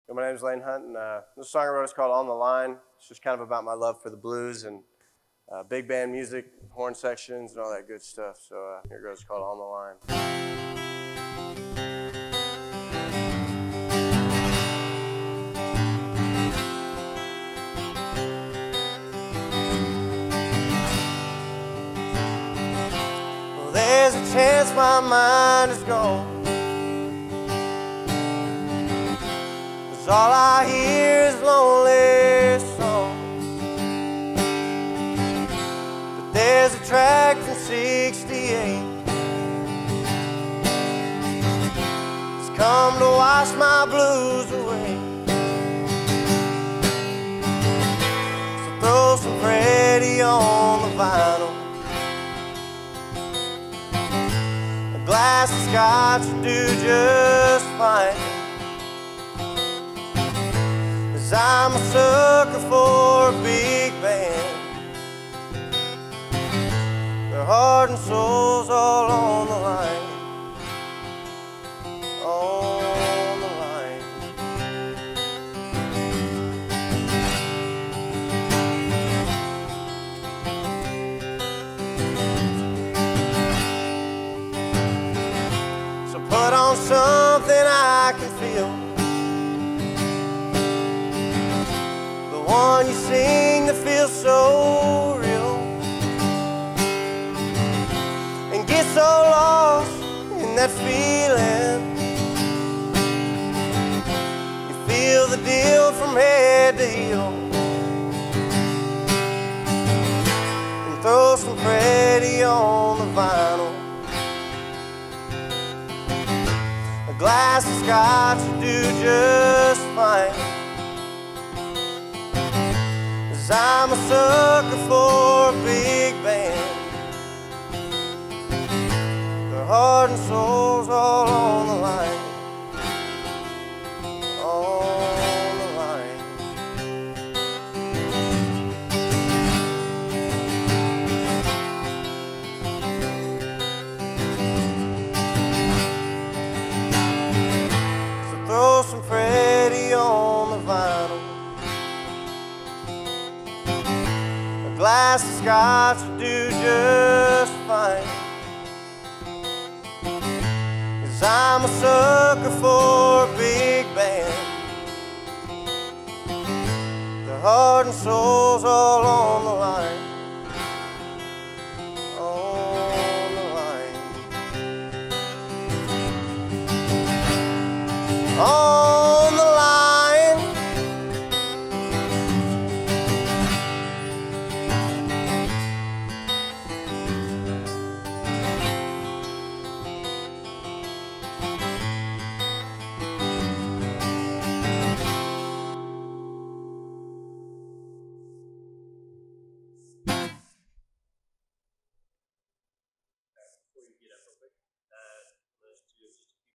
My name is Lane Hunt, and this song I wrote is called On the Line. It's just kind of about my love for the blues and big band music, horn sections, and all that good stuff. So here it goes, it's called On the Line. Well, there's a chance my mind is gone, all I hear is lonely songs. But there's a track from '68 that's come to wash my blues away. So throw some Freddie on the vinyl, a glass of scotch will do just fine. I'm a sucker for a big band, their heart and soul's all on the line, on the line. So put on something I can feel, one you sing that feels so real, and get so lost in that feeling. You feel the deal from head to heel, and throw some Freddie on the vinyl, a glass of scotch will do just fine. I'm a sucker for a big band, their heart and soul's all on the line, on the line. So throw some Freddie on the vinyl, a glass of scotch will do just fine. 'Cause I'm a sucker for a big band, the heart and soul's all on